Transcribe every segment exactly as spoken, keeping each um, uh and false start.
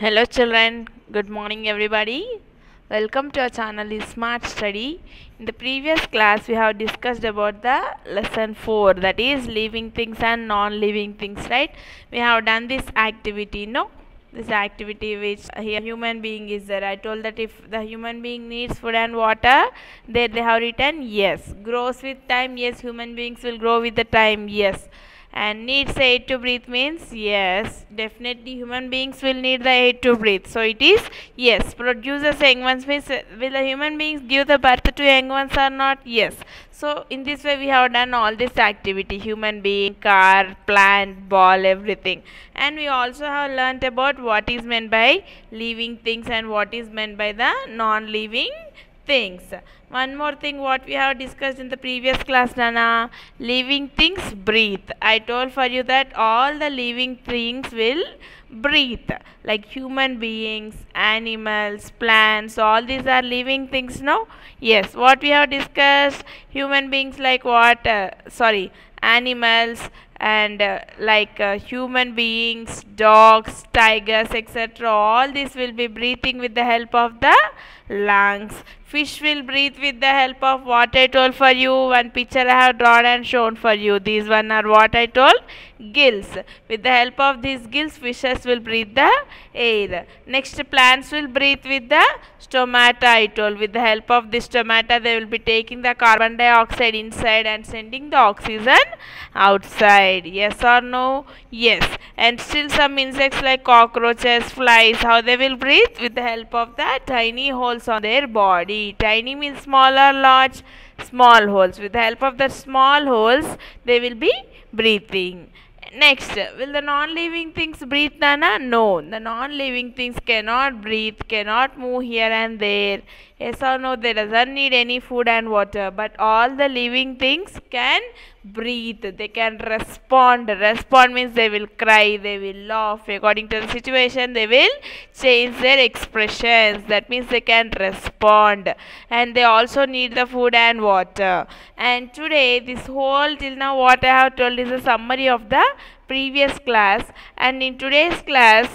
Hello children, good morning everybody. Welcome to our channel is Smart Study. In the previous class we have discussed about the lesson four, that is living things and non-living things, right? We have done this activity, no? This activity which a human being is there. I told that if the human being needs food and water, there they have written yes. Grows with time, yes. Human beings will grow with the time, yes. And needs air to breathe means yes, definitely human beings will need the air to breathe. So it is yes. Produces young ones means will the human beings give the birth to young ones or not? Yes. So in this way we have done all this activity: human being, car, plant, ball, everything. And we also have learnt about what is meant by living things and what is meant by the non-living things. One more thing what we have discussed in the previous class, Nana, living things breathe. I told for you that all the living things will breathe, like human beings, animals, plants, all these are living things, no? Yes, what we have discussed, human beings like what, uh, sorry, animals and uh, like uh, human beings, dogs, tigers, etc. All this will be breathing with the help of the lungs. Fish will breathe with the help of what I told for you. One picture I have drawn and shown for you. These one are what I told, gills. With the help of these gills, fishes will breathe the air. Next, plants will breathe with the stomata I told. With the help of this stomata, they will be taking the carbon dioxide inside and sending the oxygen outside. Yes or no? Yes. And still some insects like cockroaches, flies, how they will breathe? With the help of the tiny holes on their body. Tiny means small or large? Small holes. With the help of the small holes, they will be breathing. Next, will the non-living things breathe, Nana? No, the non-living things cannot breathe, cannot move here and there. Yes or no? They doesn't need any food and water. But all the living things can breathe. They can respond. Respond means they will cry, they will laugh. According to the situation, they will change their expressions. That means they can respond. And they also need the food and water. And today, this whole till now what I have told is a summary of the previous class. And in today's class,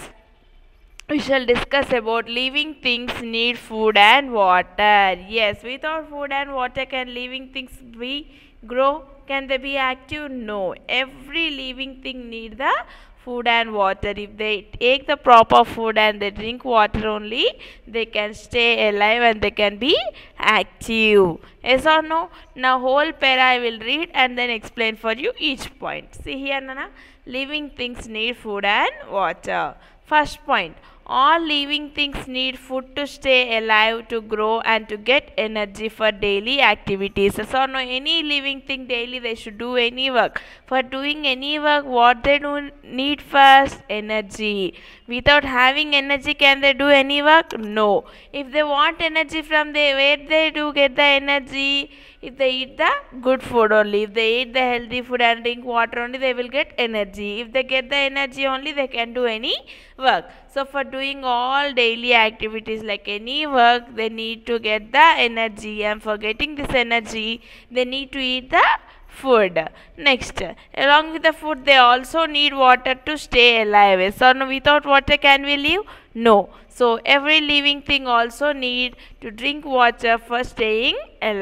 we shall discuss about living things need food and water. Yes, without food and water, can living things be grow? Can they be active? No. Every living thing need the food and water. If they take the proper food and they drink water only, they can stay alive and they can be active. Yes or no? Now whole para I will read and then explain for you each point. See here, Nana. Living things need food and water. First point. All living things need food to stay alive, to grow and to get energy for daily activities. So no, any living thing daily they should do any work. For doing any work, what they do need first? Energy. Without having energy, can they do any work? No. If they want energy from the, where they do get the energy? If they eat the good food only. If they eat the healthy food and drink water only, they will get energy. If they get the energy only, they can do any work. So for doing all daily activities like any work, they need to get the energy, and for getting this energy, they need to eat the food. Next, along with the food, they also need water to stay alive. So no, without water can we live? No. So every living thing also need to drink water for staying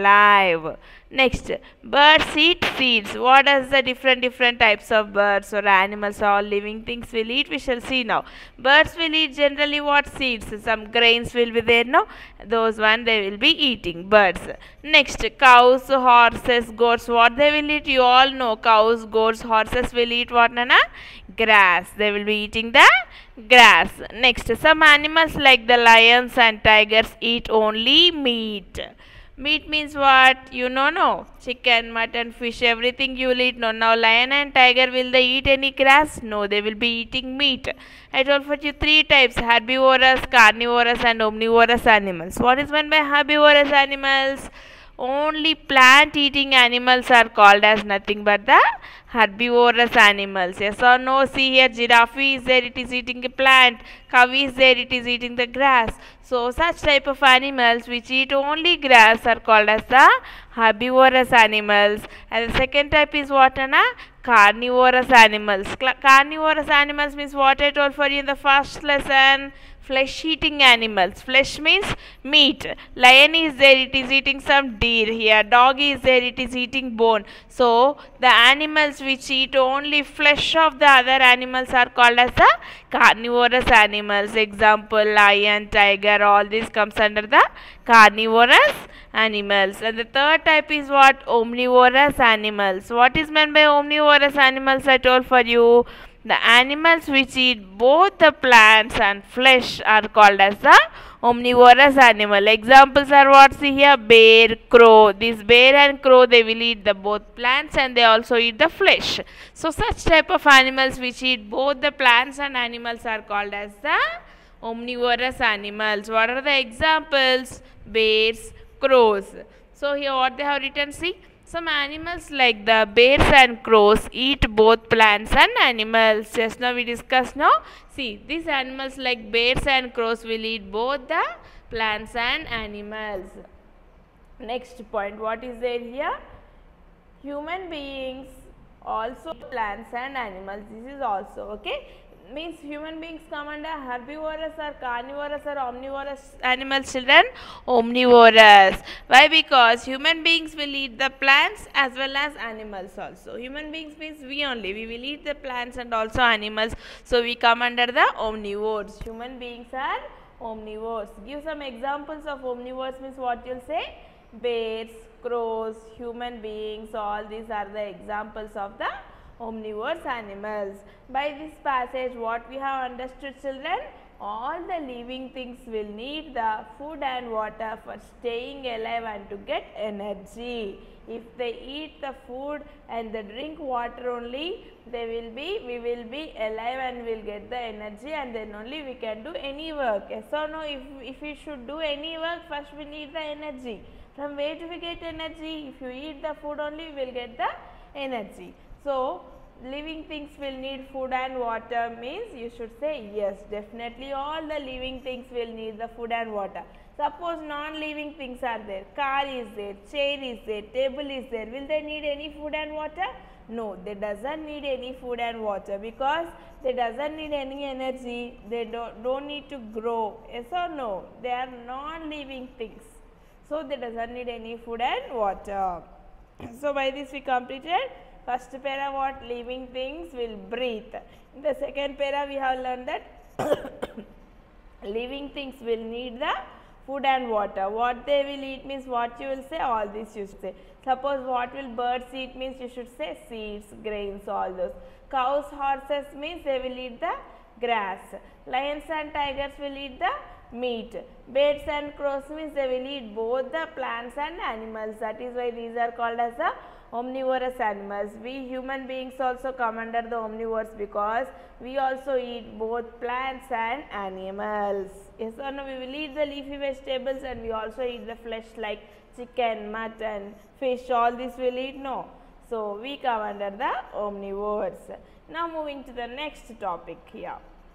alive. Next, birds eat seeds. What are the different different types of birds or animals or living things will eat? We shall see now. Birds will eat generally what seeds? Some grains will be there, no? Those one they will be eating, birds. Next, cows, horses, goats, what they will eat? You all know. Cows, goats, horses will eat what, Nana? Grass. They will be eating the grass. Next, some animals like the lions and tigers eat only meat. Meat means what? You know, no? Chicken, mutton, fish, everything you will eat. No. Now, lion and tiger, will they eat any grass? No, they will be eating meat. I told for you three types: herbivorous, carnivorous and omnivorous animals. What is meant by herbivorous animals? Only plant eating animals are called as nothing but the herbivorous animals. Yes or no? See here, giraffe is there, it is eating a plant. Cow is there, it is eating the grass. So such type of animals which eat only grass are called as the herbivorous animals. And the second type is what, Anna? Carnivorous animals. Carnivorous animals means what I told for you in the first lesson. flesh eating animals. Flesh means meat. Lion is there, it is eating some deer here. Dog is there, it is eating bone. So the animals which eat only flesh of the other animals are called as the carnivorous animals. Example, lion, tiger, all this comes under the carnivorous animals. And the third type is what? Omnivorous animals. What is meant by omnivorous animals? I told for you. The animals which eat both the plants and flesh are called as the omnivorous animal. Examples are what? See here, bear, crow. This bear and crow, they will eat the both plants and they also eat the flesh. So such type of animals which eat both the plants and animals are called as the omnivorous animals. What are the examples? Bears, crows. So here what they have written, see. Some animals like the bears and crows eat both plants and animals. Just now we discussed, no? See, these animals like bears and crows will eat both the plants and animals. Next point, what is there here? Human beings also plants and animals. This is also, okay? Means human beings come under herbivorous or carnivorous or omnivorous animals, children? Omnivorous. Why? Because human beings will eat the plants as well as animals also. Human beings means we only. We will eat the plants and also animals. So we come under the omnivores. Human beings are omnivores. Give some examples of omnivores means what you'll say? Bears, crows, human beings, all these are the examples of the omnivorous animals. By this passage, what we have understood, children? All the living things will need the food and water for staying alive and to get energy. If they eat the food and they drink water only, they will be, we will be alive and will get the energy, and then only we can do any work. Yes or no? If, if we should do any work, first we need the energy. From where do we get energy? If you eat the food only, we will get the energy. So, living things will need food and water means you should say yes, definitely all the living things will need the food and water. Suppose non-living things are there, car is there, chair is there, table is there, will they need any food and water? No, they doesn't need any food and water because they doesn't need any energy, they don't, don't need to grow, yes or no? They are non-living things, so they doesn't need any food and water. So by this we completed first para, what? Living things will breathe. In the second para we have learned that living things will need the food and water. What they will eat means what you will say, all this you should say. Suppose what will birds eat means you should say seeds, grains, all those. Cows, horses means they will eat the grass. Lions and tigers will eat the meat. Birds and crows means they will eat both the plants and animals. That is why these are called as the omnivorous animals. We human beings also come under the omnivores because we also eat both plants and animals. Yes or no? We will eat the leafy vegetables and we also eat the flesh like chicken, mutton, fish, all this will eat, no. So we come under the omnivores. Now moving to the next topic here.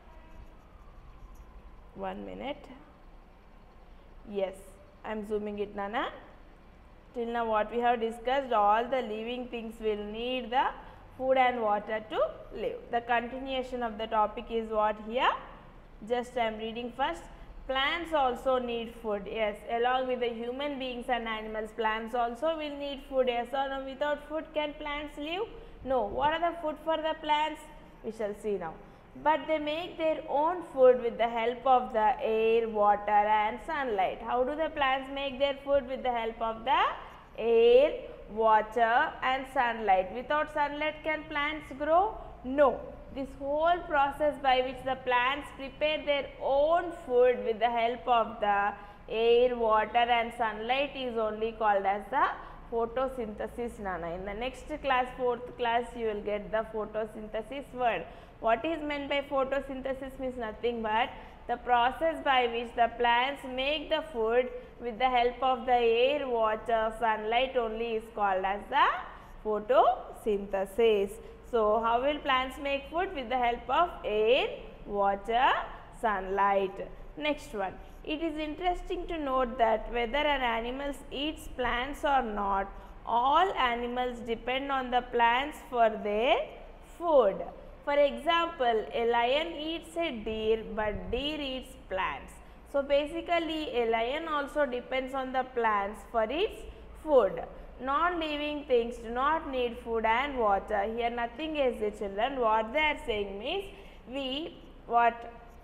One minute. Yes, I am zooming it, Nana. Till now what we have discussed, all the living things will need the food and water to live. The continuation of the topic is what here? Just I am reading first. Plants also need food. Yes, along with the human beings and animals, plants also will need food. Yes or no? Without food, can plants live? No. What are the food for the plants? We shall see now. But they make their own food with the help of the air, water and sunlight. How do the plants make their food? With the help of the air, water and sunlight. Without sunlight, can plants grow? No. This whole process by which the plants prepare their own food with the help of the air, water and sunlight is only called as the photosynthesis, Nana. In the next class, fourth class, you will get the photosynthesis word. What is meant by photosynthesis means nothing but the process by which the plants make the food with the help of the air, water, sunlight only is called as the photosynthesis. So, how will plants make food? With the help of air, water, sunlight. Next one. It is interesting to note that whether an animal eats plants or not, all animals depend on the plants for their food. For example, a lion eats a deer, but deer eats plants. So basically a lion also depends on the plants for its food. Non-living things do not need food and water. Here nothing is the children. What they are saying means we what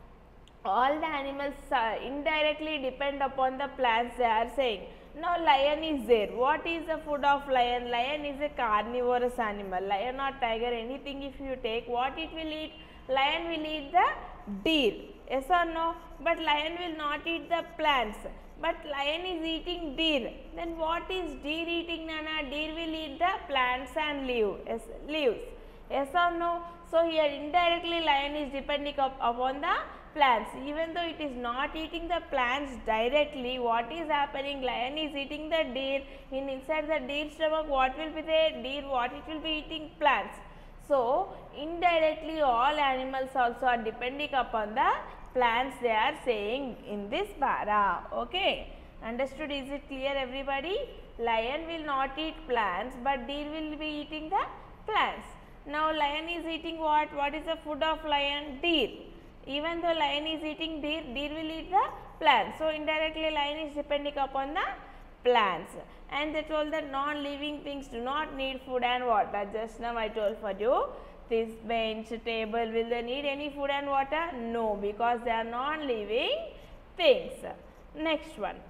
all the animals uh, indirectly depend upon the plants they are saying. Now lion is there. What is the food of lion? Lion is a carnivorous animal. Lion or tiger, anything if you take, what it will eat? Lion will eat the deer. Yes or no? But lion will not eat the plants. But lion is eating deer. Then what is deer eating, Nana? Deer will eat the plants and leaf, yes, leaves. Yes or no? So here indirectly lion is depending up upon the plants. Even though it is not eating the plants directly, what is happening? Lion is eating the deer. In inside the deer stomach, what will be there? Deer, what it will be eating? Plants. So indirectly all animals also are depending upon the plants they are saying in this para. Okay. Understood? Is it clear everybody? Lion will not eat plants, but deer will be eating the plants. Now lion is eating what? What is the food of lion? Deer. Even though lion is eating deer, deer will eat the plants. So indirectly lion is depending upon the plants. And they told that non-living things do not need food and water. Just now I told for you, this bench, table, will they need any food and water? No, because they are non-living things. Next one.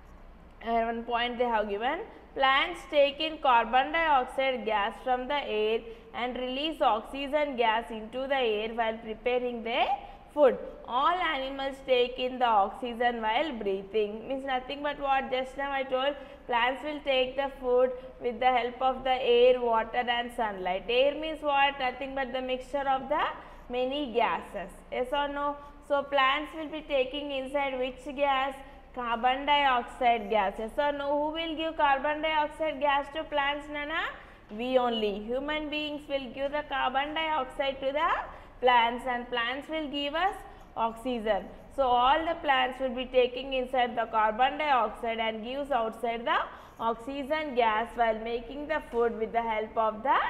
Uh, one point they have given. Plants take in carbon dioxide gas from the air and release oxygen gas into the air while preparing their food. All animals take in the oxygen while breathing. Means nothing but what just now I told, plants will take the food with the help of the air, water and sunlight. Air means what? Nothing but the mixture of the many gases. Yes or no? So plants will be taking inside which gas? Carbon dioxide gas. Yes or no? Who will give carbon dioxide gas to plants, Nana? We only. Human beings will give the carbon dioxide to the plants, and plants will give us oxygen. So all the plants will be taking inside the carbon dioxide and gives outside the oxygen gas while making the food with the help of the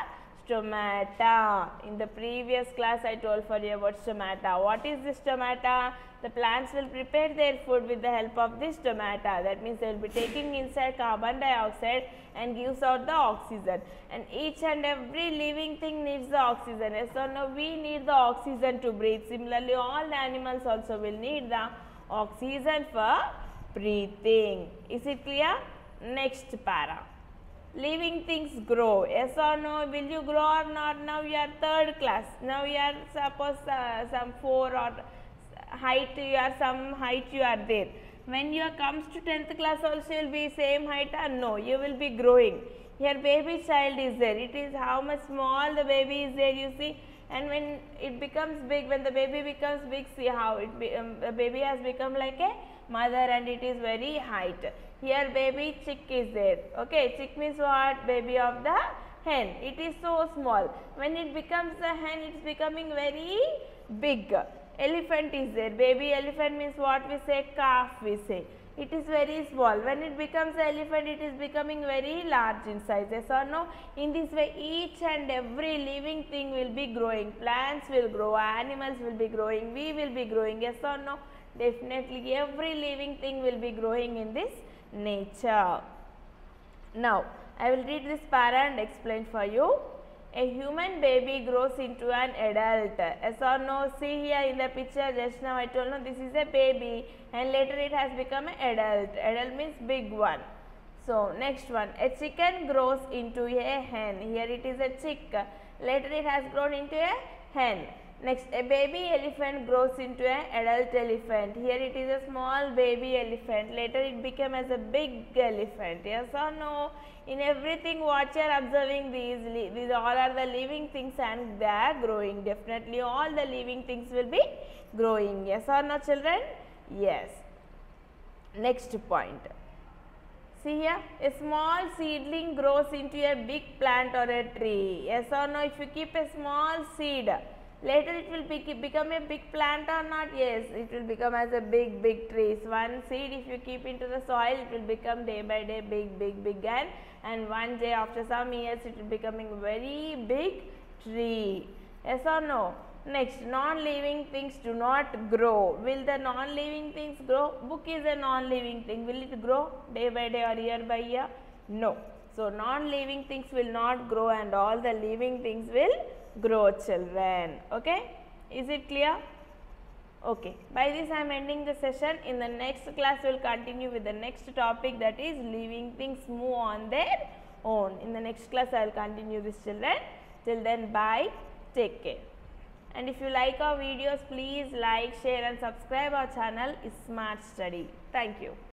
stomata. In the previous class I told for you about stomata. What is this stomata? The plants will prepare their food with the help of this stomata. That means they will be taking inside carbon dioxide and gives out the oxygen. And each and every living thing needs the oxygen. Yes or no? We need the oxygen to breathe. Similarly, all the animals also will need the oxygen for breathing. Is it clear? Next para. Living things grow. Yes or no? Will you grow or not? Now you are third class. Now you are suppose uh, some four or height, you are some height you are there. When you comes to tenth class also you will be same height or no? You will be growing. Here baby child is there. It is how much small the baby is there, you see. And when it becomes big, when the baby becomes big, see how it be, um, the baby has become like a mother and it is very height. Here baby chick is there. Okay, chick means what? Baby of the hen. It is so small. When it becomes a hen, it is becoming very big. Elephant is there. Baby elephant means what we say? Calf we say. It is very small. When it becomes an elephant, it is becoming very large in size. Yes or no? In this way, each and every living thing will be growing. Plants will grow, animals will be growing, we will be growing. Yes or no? Definitely every living thing will be growing in this nature. Now, I will read this para and explain for you. A human baby grows into an adult. Yes or no? See here in the picture, just now I told you this is a baby and later it has become an adult. Adult means big one. So, next one. A chicken grows into a hen. Here it is a chick. Later it has grown into a hen. Next, a baby elephant grows into an adult elephant. Here it is a small baby elephant. Later it became as a big elephant. Yes or no? In everything what you are observing, these, these all are the living things and they are growing. Definitely all the living things will be growing. Yes or no, children? Yes. Next point. See here, a small seedling grows into a big plant or a tree. Yes or no? If you keep a small seed, later it will be, become a big plant or not? Yes, it will become as a big, big trees. One seed if you keep into the soil, it will become day by day big, big, big and, and one day after some years it will becoming very big tree. Yes or no? Next, non-living things do not grow. Will the non-living things grow? Book is a non-living thing. Will it grow day by day or year by year? No. So non-living things will not grow and all the living things will grow, children. Okay? Is it clear? Okay. By this I am ending the session. In the next class we will continue with the next topic, that is living things move on their own. In the next class I will continue this, children. Till then, bye. Take care. And if you like our videos, please like, share and subscribe our channel Smart Study. Thank you.